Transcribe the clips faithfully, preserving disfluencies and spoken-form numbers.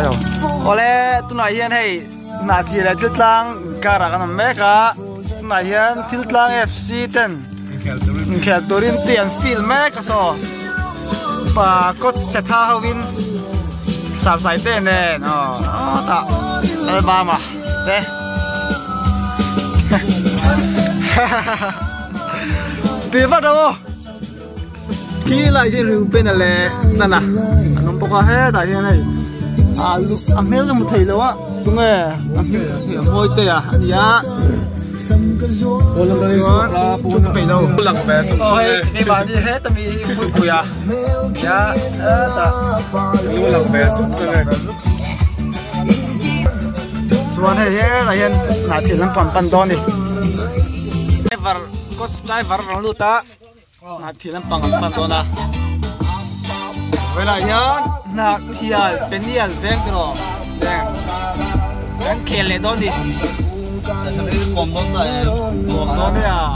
bây giờ ole tu này hiện hay nãy thì là thiết lang cara cái nằm mẹ cả nãy hiện thiết lang ép xê ten kẹt torin tiền film mẹ cái số và cốt set thao win sạp sải tên nè nó ta album à đây tiền bắt đầu khi lại cái rượu bên này là nè nó bốc hết tại hiện này à lúc ăn hết rồi một thầy đâu á đúng rồi ăn hết môi tê à anh nhá cô lần này là bốn phải đâu lần bé thôi đi vào đi hết tầm đi bụi bụi à nhá ta cô lần bé súc rồi xuân hay hết là hiện là chỉ làm phần phần đòn đi driver có driver rong lu ta là chỉ làm phần phần đòn à vậy là nhá là thiệt bên đi al ven rồi nè bên kẹt lại đòn đi còn đón này còn đón đấy à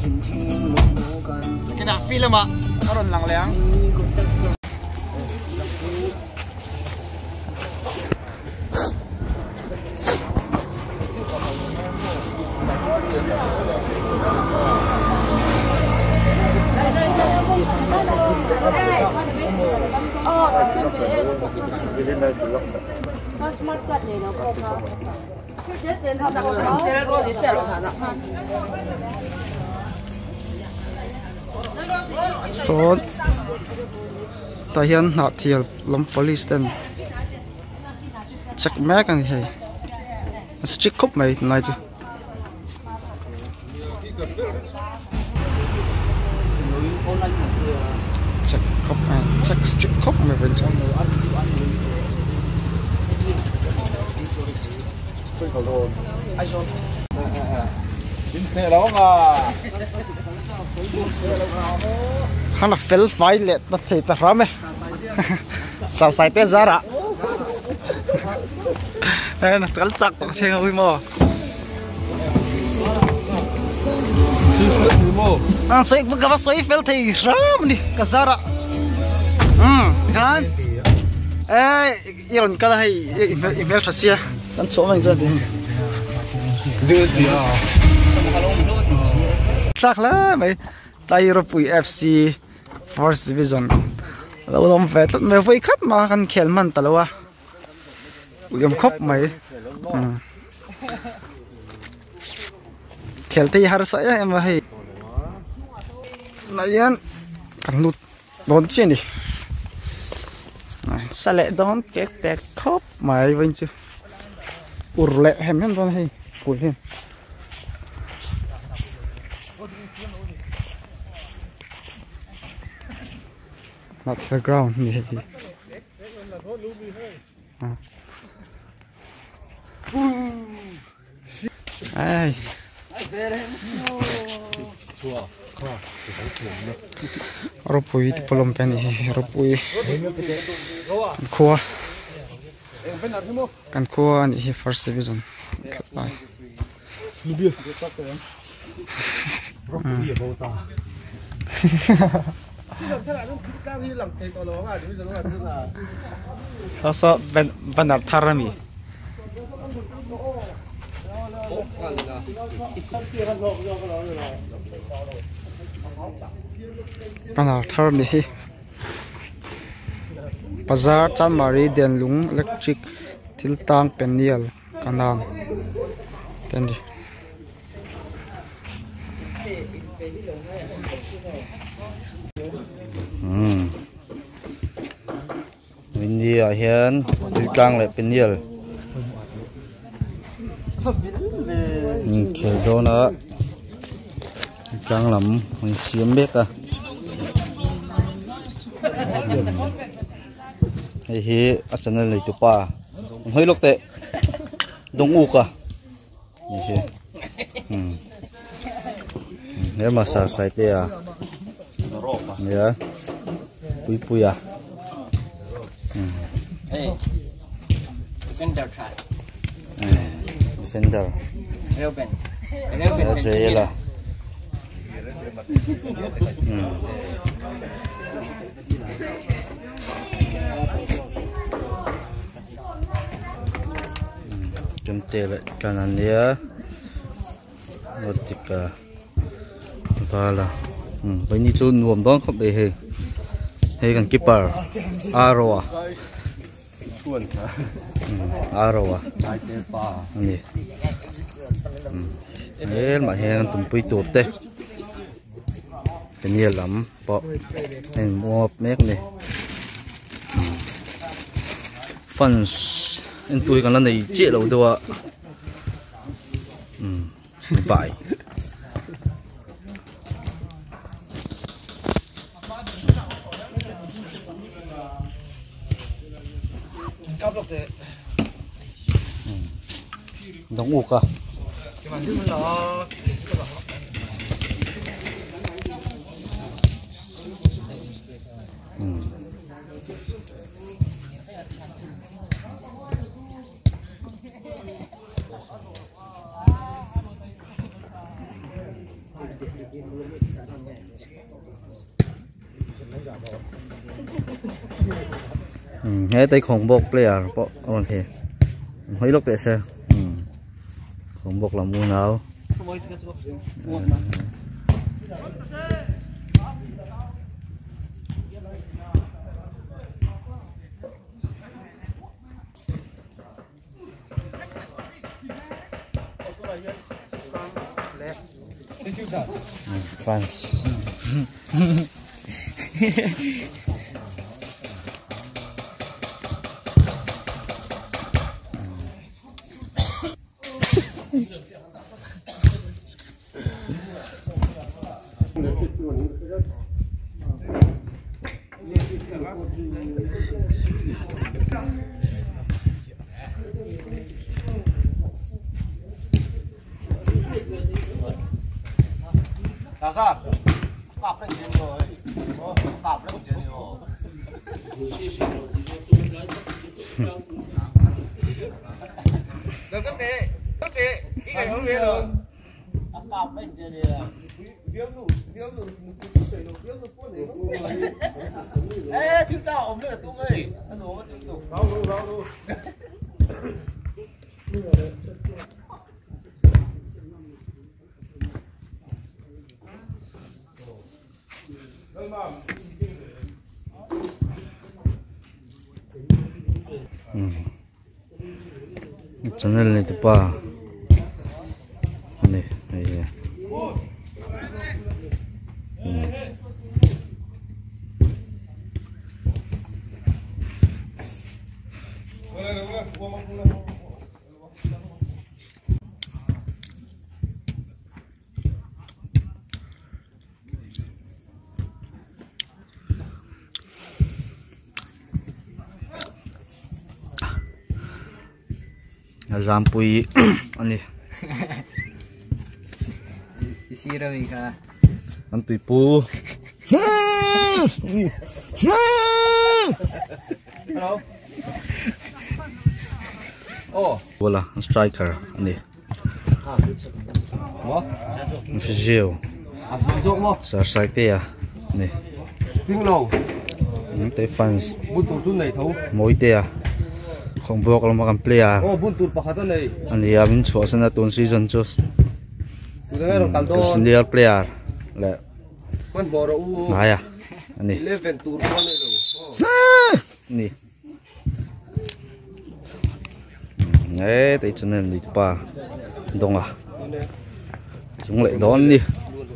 cái nào film à nó còn lằng lẽng số ta hiện nạp thiệt lắm police tên check mẹ cái này check cúp mày này chứ check cúp mày check check cúp mày bên trong hắn là phèn phái lệ tập thể tập rắm ấy sao sai té ra ạ đây là cắn chặt bằng xe hơi mò anh xây với các bác xây phèn thì rắm đi cả ra ạ um kan ê iron cái này email thật xe anh số mình ra đi đưa đi à chắc là mày tay rồi ép xê First Division lâu lắm về tận mày vui khắp mà khăn khéo man tao à uyam khóc mày khéo thì har sai em hay này anh cần lụt đón chuyện đi sao lại đón cái cái khóc mày vậy chứ ur lệ hem em đón hay cùi hem not the ground maybe ai ropui thì polom penny ropui khua kan khua ni first division lại nó sao bên bên nào thar mi bên nào thar mi bazar chan mari den lung electric til tang penial kanan ten đi India hiện til tang lại penial khéo đó nữa căng lắm mình xiêm biết à hay hi ở chân này lấy tụi pa hơi lốc tệ đông u cả nếu mà xả sải tê à nhớ pui pui à defender Reuben Reuben chơi là kem te le kanania otika vala um bây ni chu nuam dong khop de he he kan keeper arowa tuan arowa ai te pa ni el ma he kan tum pui tur te cái nhiều lắm bỏ nên mua mét này phần anh tôi còn lần này chia đầu đâu ạ bảy đóng ục à hết tay khổng bộc player bộ ok mấy lúc tại sao khổng bộc là mua nào France Sao sao? Cặp lên trên rồi. Cặp lên trên rồi. Được cái gì? Cái gì? Cái này không biết rồi. Cặp lên trên rồi. Viếng đủ, viếng đủ, sợi đủ, viếng đủ cuốn này. Ê, thiếu tao ổng đây là tụi mày. Ăn đồ ăn đủ. Đâu đâu đâu đâu. channel này thì pa này này Zampui ani isi rawi ka antui pu hello oh wala striker ani what physio à dụng không sa sai te à ni ping low te fans bun tu tu này thấu moi te à không bọc là một player oh bun tu pakhat này anh đi amin chua sang là tuần season chút tu đây rồi kaldo tu senior player là con bò u này à anh đi eleven tu con này rồi nè đấy tại cho nên đi pa đông à chúng lại đón đi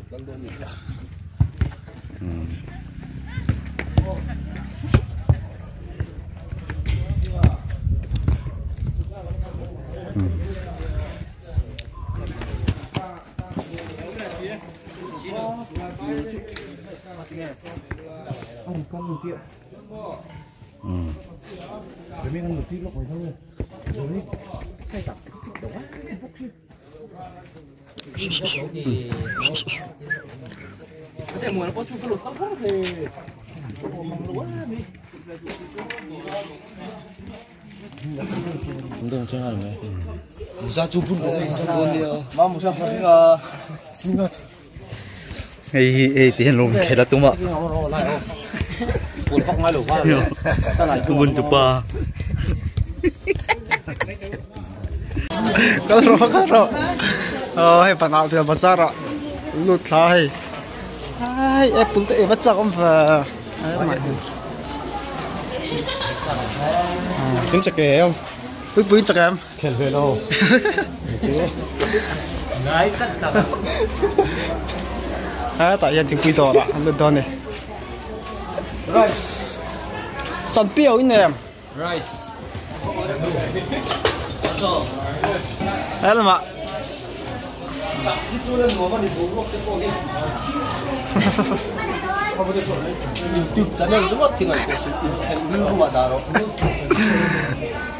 ăn con một tiệm ừ cái miếng ăn một tí nó khỏi thôi rồi đi sai tập đó cái này mùa nó có chút cái lột tóc thì chúng tôi chơi hàng này ra chụp phun của mình trong buồn nhiều mà một trăm phần là xin ngất hey hey tiền luôn cái đó tung ạ buồn phăng ngay lỗ qua cái buồn tụp ba Có rồi có rồi. Ờ hay bạn nào thì bạn sao rồi. Lụt lại. Ai Apple thì bắt chắc không phải. Ai mà. Tính chắc kệ không? Bữa bữa chắc em. Khen về đâu? Đấy cắt tập. À tại hiện thì quy đồ đó, lụt đó này. Rice. Sẵn biểu in em. Rice. Đấy là mà. YouTube channel rất là thì ngày có sự thành hữu của bạn đó.